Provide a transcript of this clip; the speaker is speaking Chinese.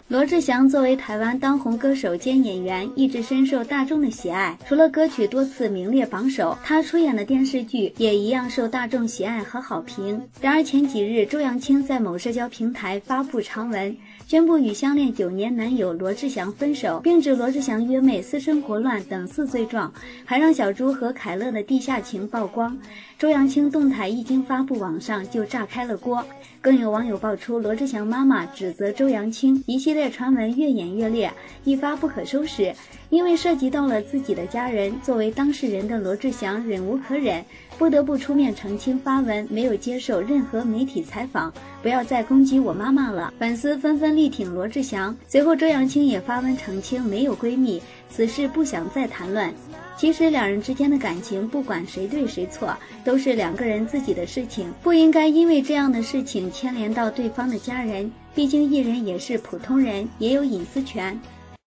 罗志祥作为台湾当红歌手兼演员，一直深受大众的喜爱。除了歌曲多次名列榜首，他出演的电视剧也一样受大众喜爱和好评。然而前几日，周扬青在某社交平台发布长文，宣布与相恋9年男友罗志祥分手，并指罗志祥约妹、私生活乱等4罪状，还让小猪和凯乐的地下情曝光。周扬青动态一经发布，网上就炸开了锅，更有网友爆出罗志祥妈妈指责周扬青，一系列传闻越演越烈，一发不可收拾。因为涉及到了自己的家人，作为当事人的罗志祥忍无可忍，不得不出面澄清发文没有接受任何媒体采访，不要再攻击我妈妈了。粉丝纷纷力挺罗志祥，随后周扬青也发文澄清没有闺蜜，此事不想再谈论。其实两人之间的感情不管谁对谁错，都是2个人自己的事情，不应该因为这样的事情牵连到对方的家人，毕竟艺人也是普通人，也有隐私权。